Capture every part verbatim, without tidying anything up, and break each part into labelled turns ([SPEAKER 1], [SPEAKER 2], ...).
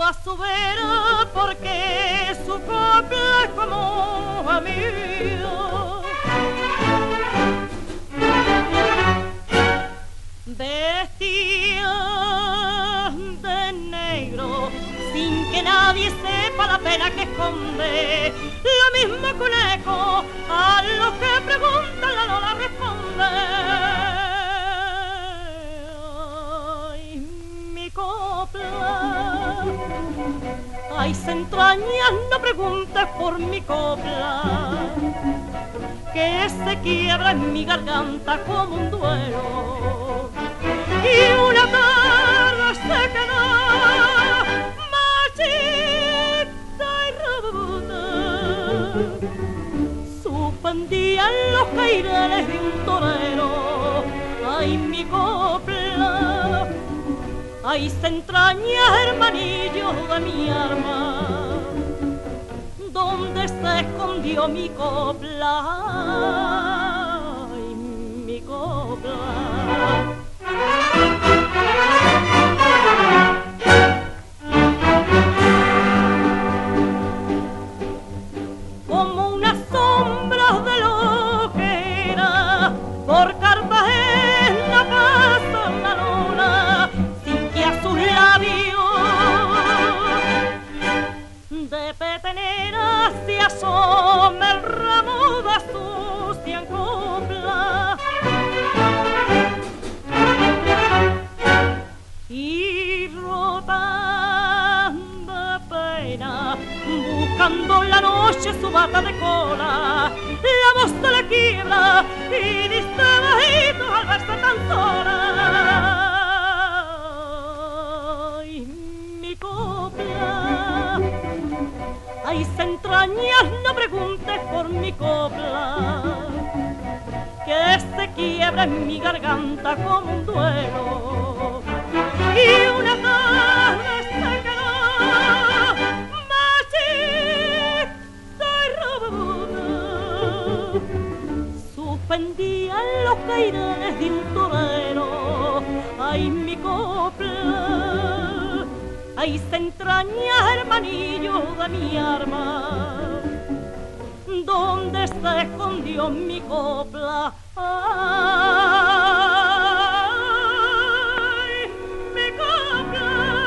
[SPEAKER 1] a su vera porque su copla es como a mí. Vestía de negro sin que nadie sepa la pena que esconde, lo mismo que un eco a los que preguntan la no la responde. Ay, mi copla, ay, se entrañas, no preguntes por mi copla, que se quiebra en mi garganta como un duelo. Y una tarde se quedó marchita y robota, suspendía en los caireles de un torero. Ay, mi copla, ay, se entraña, hermanillo de mi alma, ¿dónde se escondió mi copla? Ay, mi copla. Como una sombra de lo que era, por Cartagena pasa la luna, sin que a sus labios de petenera se asome el ramo de astucia en copla. Y rotando de pena, buscando en la noche su bata de cola, la voz se le quiebra y dice bajito al verse tan sola. Ay, mi copla, ay, se entrañas, no preguntes por mi copla, que se quiebra en mi garganta como un duelo. Y una tarde se quedó marchita y robota, suspendía en los caireles de un torero. Ay, mi copla, ay, se entraña, hermanillo de mi arma, ¿dónde se escondió mi copla? Ay, mi copla.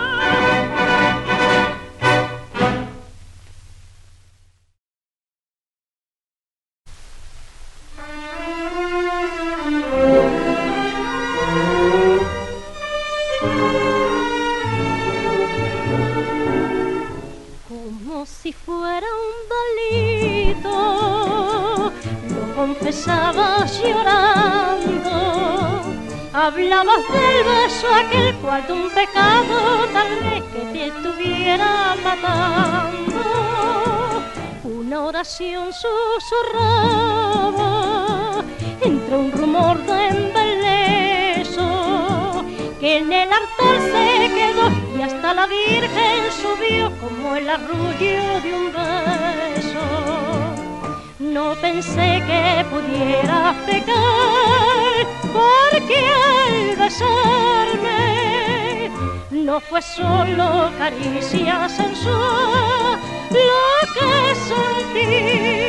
[SPEAKER 1] Como si fuera un delito, lo confesabas llorando, hablabas del beso aquel cual de un pecado tal vez que te estuviera matando. Una oración susurraba entre un rumor de embeleso que en el altar se quedó y hasta la Virgen subió como el arrullo de un beso. No pensé que pudiera pecar, porque al besarme no fue solo caricia sensual lo que sentí.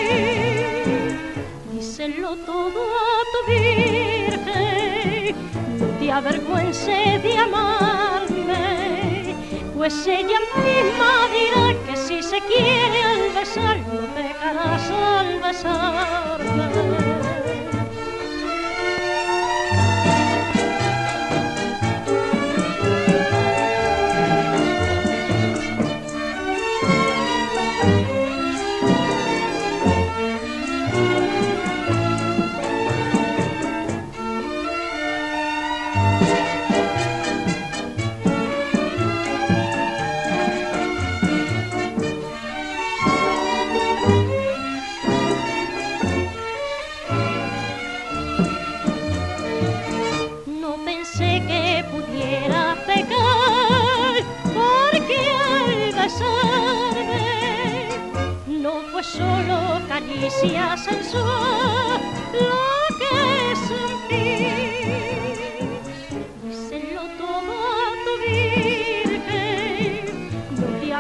[SPEAKER 1] Díselo todo a tu Virgen, no te avergüences de amarme, pues ella misma dirá que si se quiere al besar, no pecarás al besarme. Solo caricia sensual lo que sentí. Díselo todo a tu Virgen, no te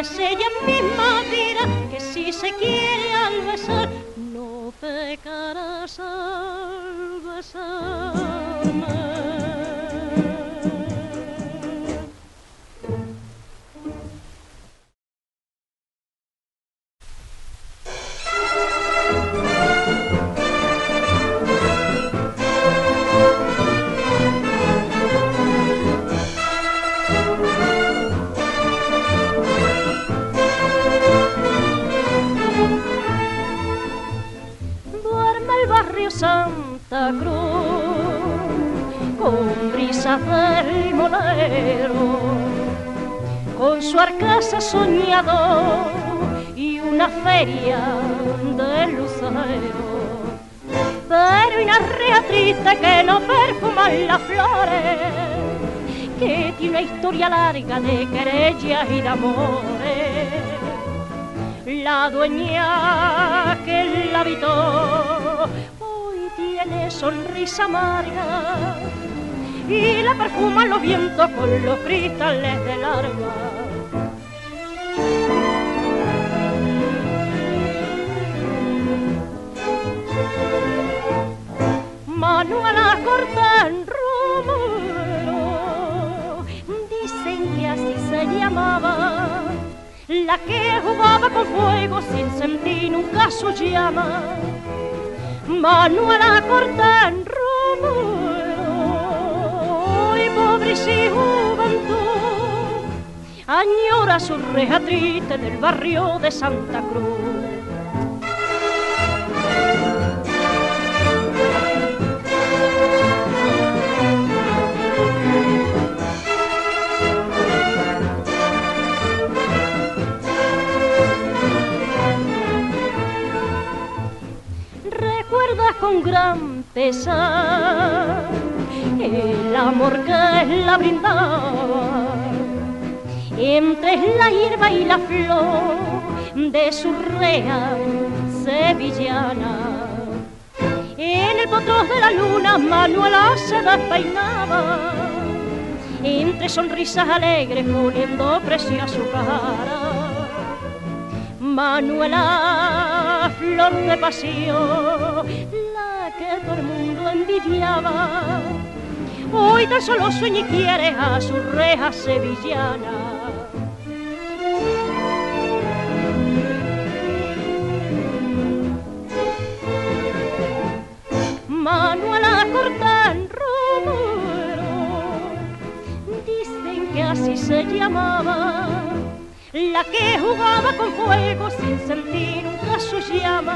[SPEAKER 1] pues ella misma dirá que si se quiere al besar, no pecarás al besarme. Santa Cruz, con brisas del molero, con su arcasa soñador y una feria de lucero. Pero hay una rea triste que no perfuman las flores, que tiene una historia larga de querellas y de amores. La dueña que la habitó tiene sonrisa amarga y la perfuman los vientos con los cristales del alma. Manuela Cortán Romero, dicen que así se llamaba, la que jugaba con fuego sin sentir nunca su llama. Manuela Cortán Romero, y pobre si juventud, añora su reja triste del barrio de Santa Cruz. Con gran pesar el amor que la brindaba, entre la hierba y la flor de su rea sevillana. En el potro de la luna Manuela se despeinaba, entre sonrisas alegres poniendo precio a su cara. Manuela, flor de pasión, la que todo el mundo envidiaba, hoy tan solo sueña y quiere a su reja sevillana. Manuela Cortán Romero, dicen que así se llamaba, la que jugaba con fuego sin sentir nunca su llama.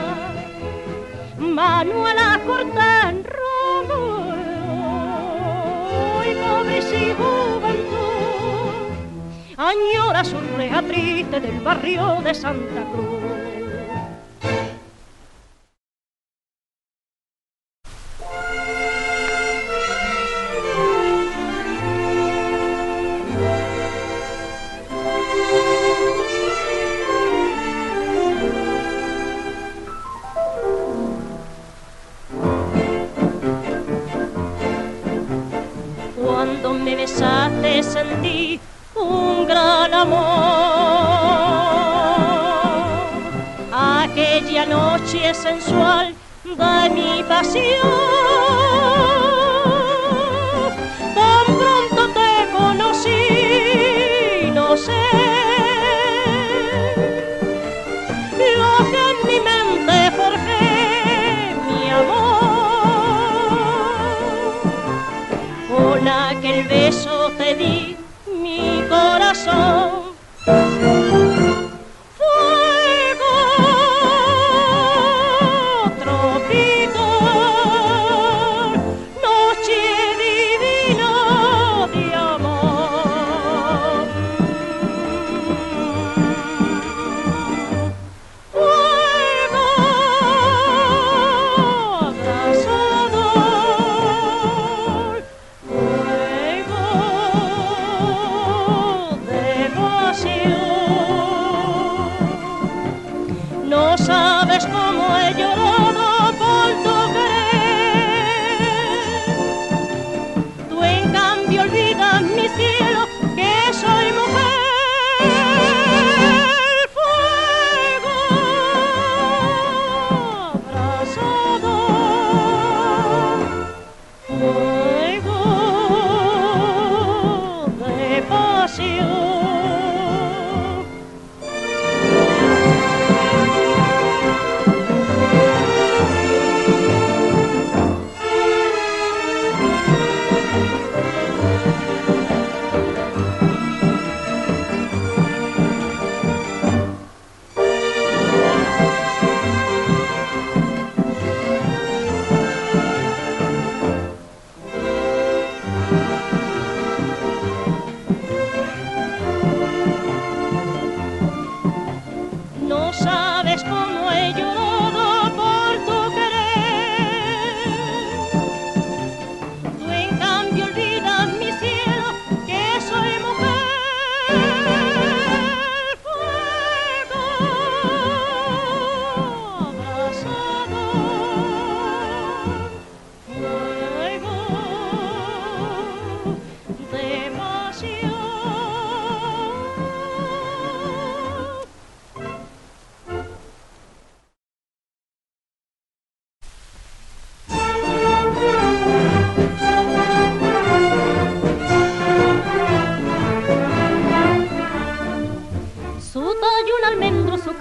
[SPEAKER 1] Manuela Cortán Romero, y pobre si juventud, añora su reja triste del barrio de Santa Cruz. Cuando me besaste sentí un gran amor, aquella noche sensual de mi pasión. Tan pronto te conocí, no sé lo que en mi mente forjé, mi amor. Con aquel beso te di mi corazón. Fuego tropical, noche divina de amor. Fuego abrasador, fuego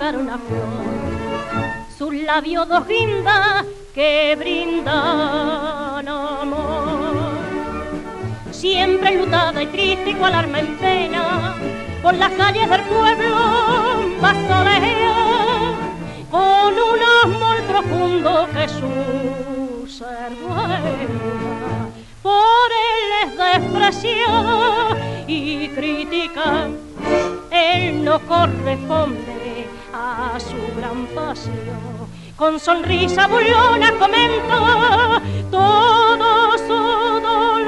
[SPEAKER 1] tocar una flor. Sus labios dos guindas que brindan amor. Siempre enlutada y triste cual alma en pena, por las calles del pueblo va soleada, con un amor profundo que su ser duela. Por él es despreciada y critica, él no corresponde a su gran pasión. Con sonrisa burlona comenta todo su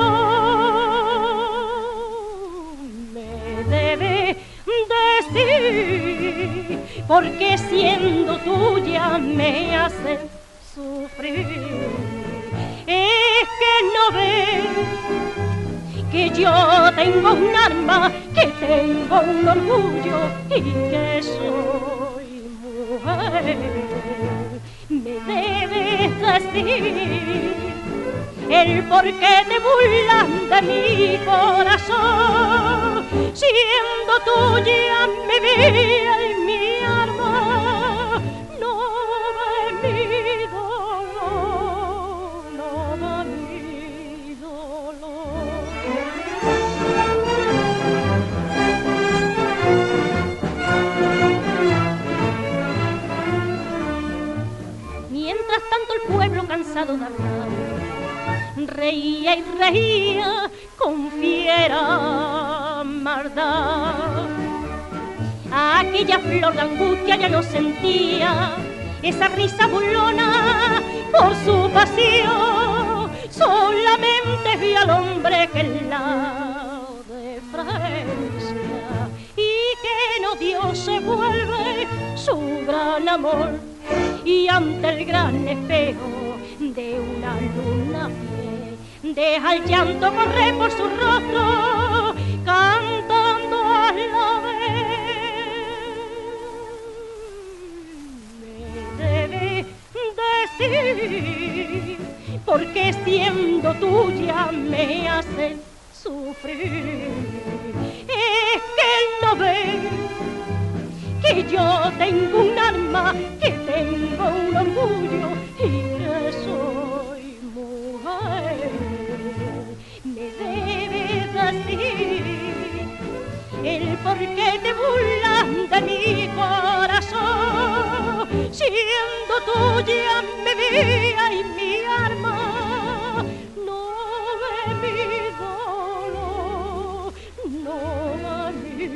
[SPEAKER 1] dolor. Me debe decir, porque siendo tuya me hace sufrir. Es que no ve que yo tengo un arma, que tengo un orgullo y que soy mujer. Me debes decir el por qué te burlan de mi corazón, siendo tuya mi vida y mi arma. No ve mi dolor, no ve mi dolor. Mientras tanto el pueblo cansado de hablar reía y reía con fiera maldad. Aquella flor de angustia ya no sentía esa risa burlona por su pasión. Solamente vi al hombre que la desprecia y que no dio se vuelve su gran amor. Y ante el gran espejo de una luna fiel, deja el llanto correr por su rostro, cantando a la vez. Me debe decir, porque siendo tuya me hace sufrir. Es que él no ve que yo tengo un arma, que tengo un orgullo y que soy mujer. Me debes decir el por qué te burlan de mi corazón, siendo tuya mi vida y mi arma. No ve mi dolor, no ve mi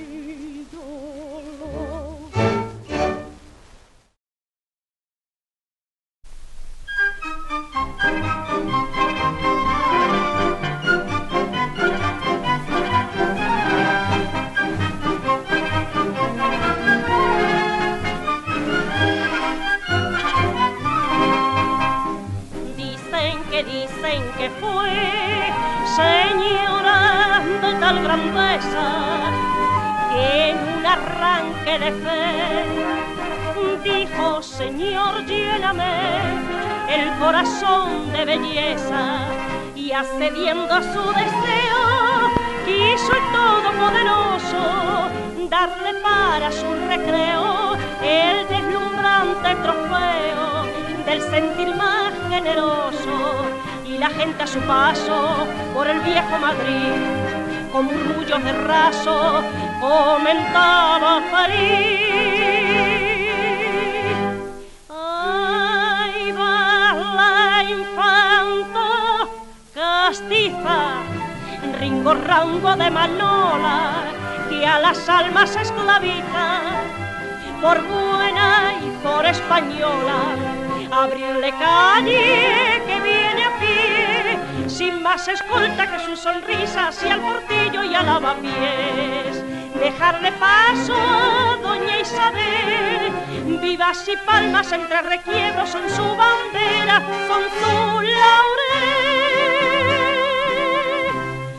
[SPEAKER 1] que fue señora de tal grandeza que en un arranque de fe dijo: Señor, lléname el corazón de belleza, y accediendo a su deseo quiso el Todopoderoso darle para su recreo el deslumbrante trofeo del sentir más generoso. Y la gente a su paso por el viejo Madrid, con murmullos de raso, comentaba feliz: ahí va la infanta castiza, ringo rango de manola, que a las almas esclaviza, por buena y por española. Abrirle calle que viene a pie, sin más escolta que su sonrisa hacia el portillo y al lavapiés. Dejarle paso a doña Isabel, vivas y palmas entre requiebros son su bandera, son su laurel.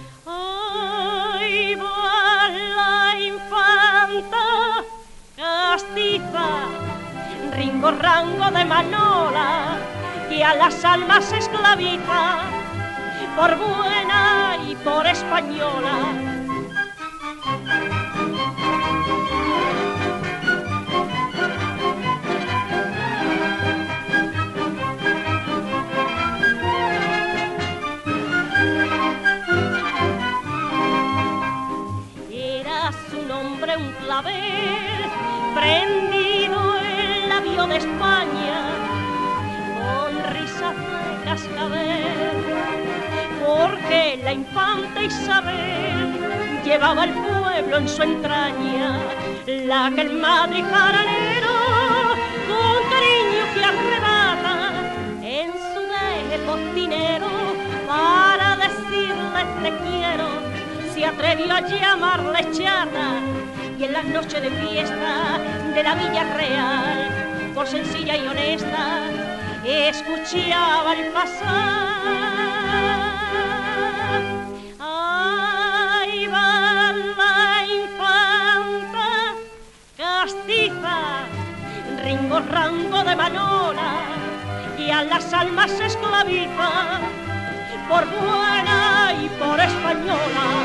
[SPEAKER 1] Ahí va la infanta castiza, ringo rango de manola, que a las almas esclaviza, por buena y por española. clavel, prendido el labio de España, con risas de cascabel, porque la infanta Isabel llevaba al pueblo en su entraña, la que el Madrid jaranero con cariño que arrebata en su deje postinero para decirle te quiero, se atrevió a llamarle chata, y en las noches de fiesta de la Villa Real, por sencilla y honesta, escuchaba al pasar. Ahí va la infanta castiza, ringo rango de Manola, y a las almas esclaviza, por buena y por española.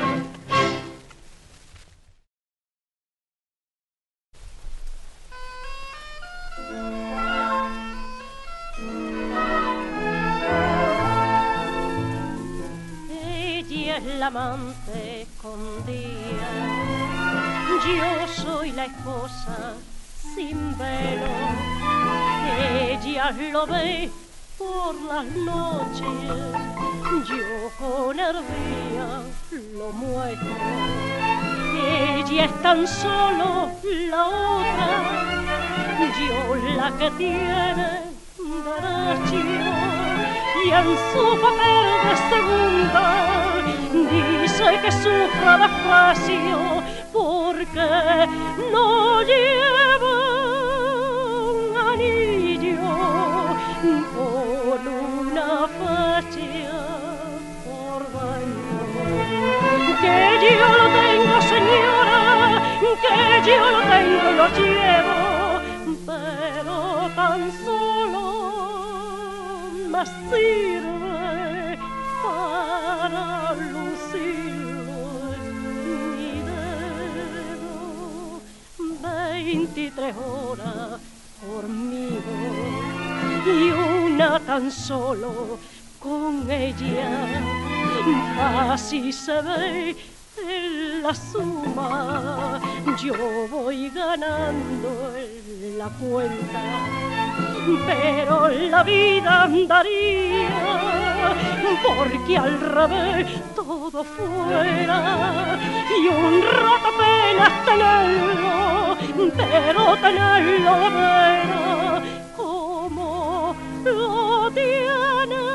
[SPEAKER 1] Ella es la amante escondida, yo soy la esposa sin velo. Ella lo ve por las noches, yo con el día lo muestro. Ella es tan solo la otra, yo la que tiene derecho. Y en su papel de segunda dice que sufra desprecio porque no lleva un anillo con una fecha por dentro. Que yo lo tengo, señora, que yo lo tengo y lo llevo, pero tan solo me sirve para lucirlo en mi dedo. Veintitrés horas conmigo y una tan solo con ella, así se ve en la suma, yo voy ganando en la cuenta, pero la vida andaría porque al revés todo fuera, y un rato apenas tenerlo, pero tenerlo de veras como lo tiene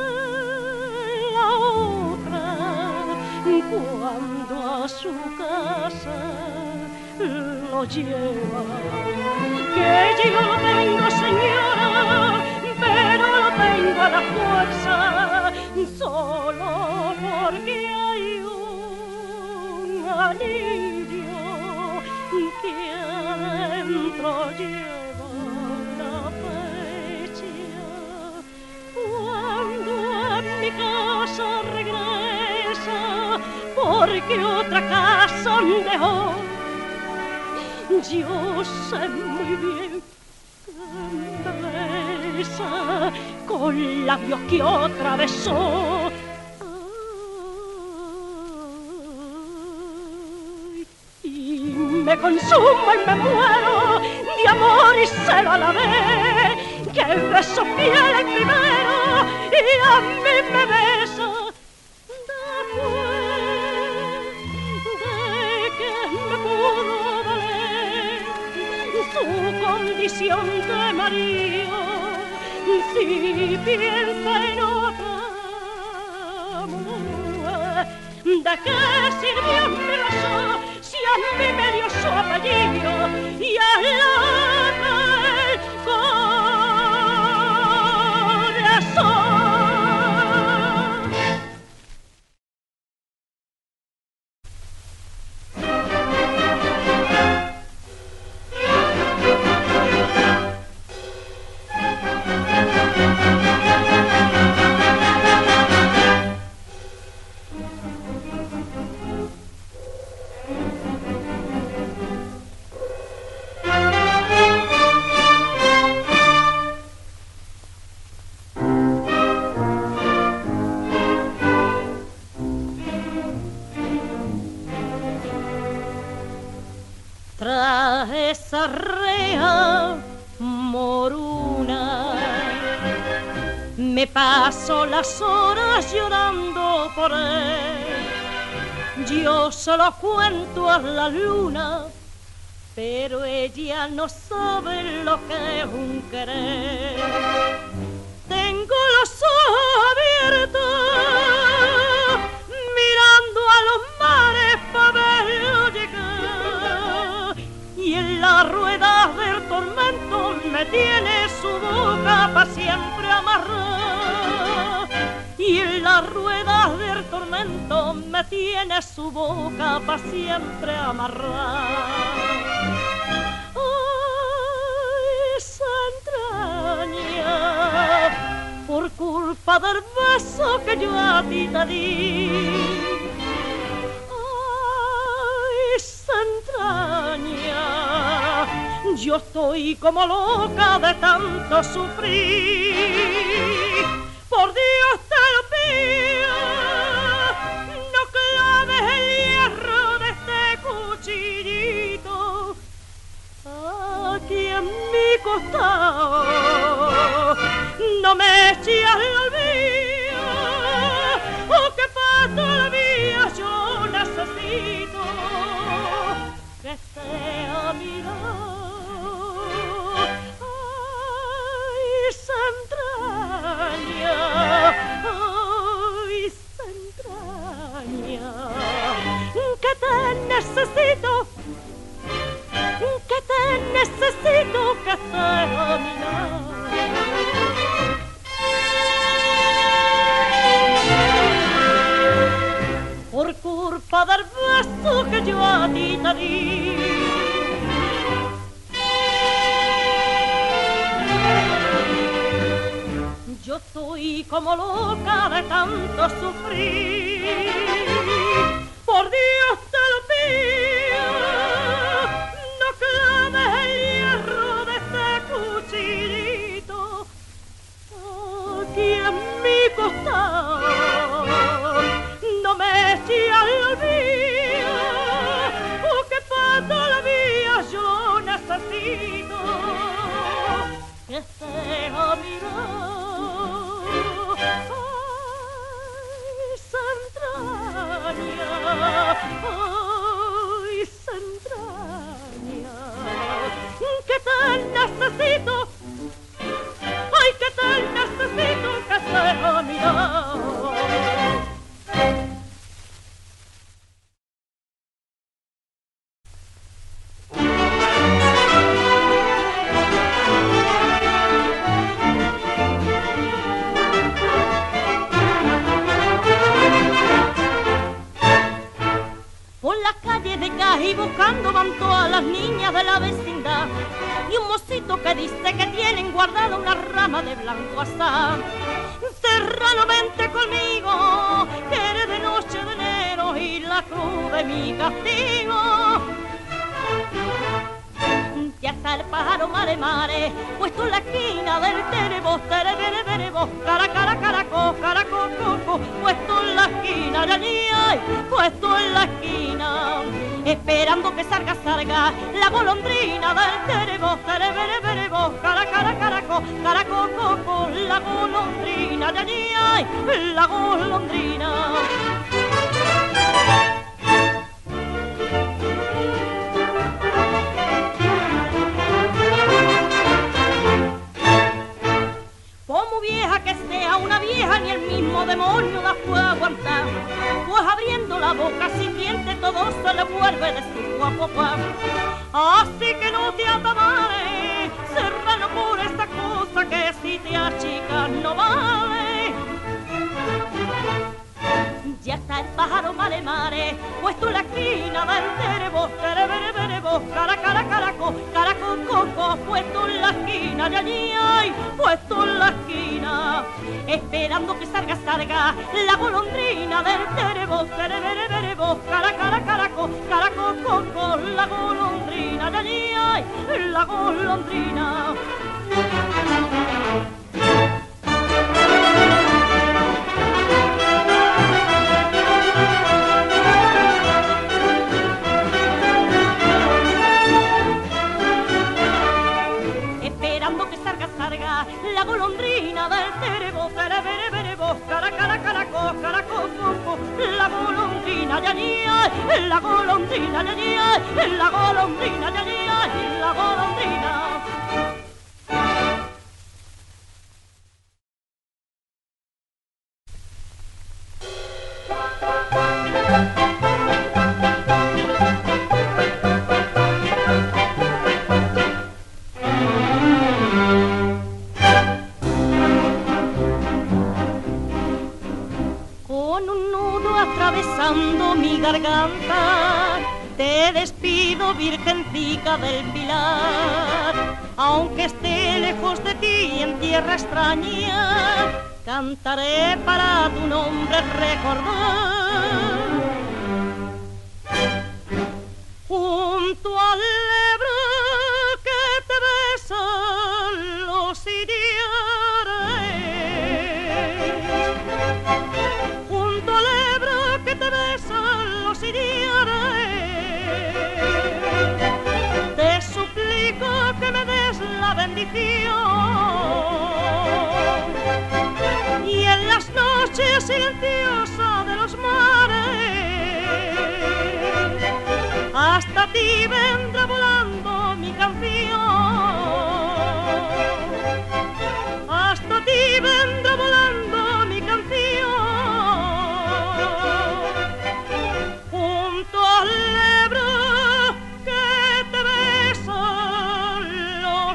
[SPEAKER 1] la otra cuando a su casa lo lleva. Que yo lo tengo, señora, pero lo tengo a la fuerza, solo porque hay un anillo que adentro lleva la fecha. Cuando a mi casa regresa, porque otra casa me dejó, yo sé muy bien que me besa con labios que otra besó. Ay, y me consumo y me muero de amor y celo a la vez, que beso fiel el primero y a mí me besa después de que me pudo su condición de marido. Si piensa en otra mujer, ¿de qué sirvió mi beso si a mí me dio su apellido y a la del corazón? Me paso las horas llorando por él. Yo solo cuento a la luna, pero ella no sabe lo que es un querer. Tengo los ojos abiertos, mirando a los mares para verlo llegar. Y en la rueda del tormento me tiene su boca para siempre amarrada. Y en la rueda del tormento me tiene su boca para siempre amarrada. Ay, esa entraña, por culpa del beso que yo a ti te di. Ay, esa entraña, yo estoy como loca de tanto sufrir. Por Dios te lo pido, no claves el hierro de este cuchillito aquí en mi costado. No me eches al olvido, oh, que para todavía yo necesito que esté a mi lado. Ay, esa entraña, que te necesito, que te necesito, que estés a mi lado. Por culpa del beso que yo a ti te di. Yo estoy como loca de tanto sufrir. Por Dios te lo pido, no claves el hierro de este cuchillito aquí en mi costado. No me eches al olvido, porque para todavía yo necesito que estés a mi lado. Ay, esa entraña, que te necesito, ay, que te necesito, que estés a mi lado. Y buscando van todas las niñas de la vecindad, y un mocito que dice que tienen guardada una rama de blanco azar. Serrano, vente conmigo, que eres de noche de enero y la cruz de mi castigo. Ya está el pájaro mare mare, puesto en la esquina del terebos, tere, tere, terebos, cara, cara, caraco, caraco, coco, puesto en la esquina, ya ni hay, puesto en la esquina, esperando que salga, salga la golondrina del terebos, tere, tere, terebos, cara, cara, caraco, caraco, coco, la golondrina, ya ni hay, la golondrina. Como vieja que sea una vieja, ni el mismo demonio la puede aguantar, pues abriendo la boca sin dientes todo se le vuelve de su guapo. Así que no te atabares, Serrano, por esta cosa que si te achicas no vale. Ya está el pájaro mare mare, puesto en la esquina del terebo, terebere, berebo, cara, cara, caraco, caraco, coco, puesto en la esquina, ya ni hay, puesto en la esquina, esperando que salga, salga la golondrina del terebo, terebere, berebo, cara, cara, caraco, caraco, coco, la golondrina, ya ni hay, la golondrina. La golondrina del terebo, ay, la golondrina, ay, ay, ay, la golondrina, ay, ay, ay, la golondrina. Atravesando mi garganta, te despido, virgencica del Pilar. Aunque esté lejos de ti en tierra extraña, cantaré para tu nombre recordar. Junto al Ebro que te besan los iriares, junto al Ebro que te besan los iriares, te suplico que me des la bendición, y en las noches silenciosas de los mares, hasta ti vendrá volando mi canción, hasta ti vendrá volando mi canción. Junto al Ebro que te besan los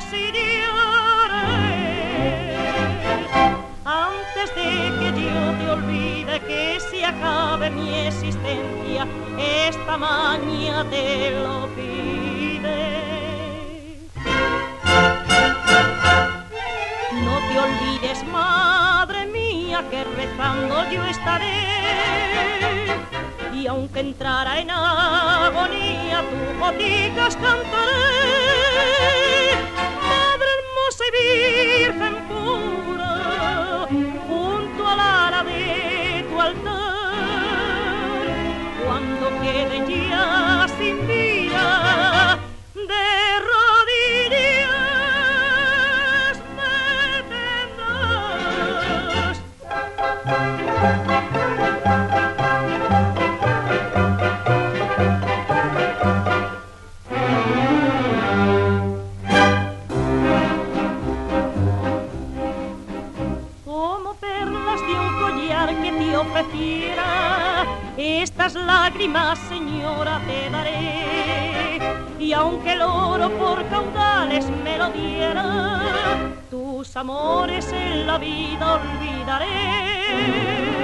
[SPEAKER 1] iriares, antes de que yo te olvide, que se acabe mi existencia, esta maña te lo pide. No te olvides, madre mía, que rezando yo estaré, y aunque entrara en agonía, tus goticas cantaré. Madre hermosa y virgen pura, junto al ara de tu altar, cuando queden ya sin vida, de rodillas me tendrás. Como perlas de un collar que te ofreciera, estas lágrimas, señora, te daré, y aunque el oro por caudales me lo diera, tus amores en la vida olvidaré.